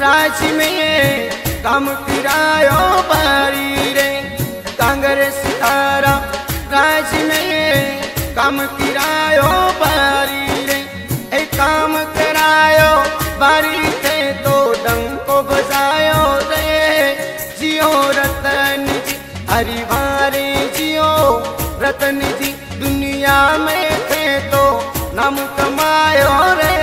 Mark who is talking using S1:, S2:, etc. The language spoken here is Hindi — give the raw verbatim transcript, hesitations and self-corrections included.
S1: राज में काम किरायो बारी रे कांग्रेस तारा राज में काम किरायो बारी रे ए काम करायो बारी थे तो डंको बजायो रे जियो रतन जी हरिवारे जियो रतन जी दुनिया में थे तो नाम कमायो रे।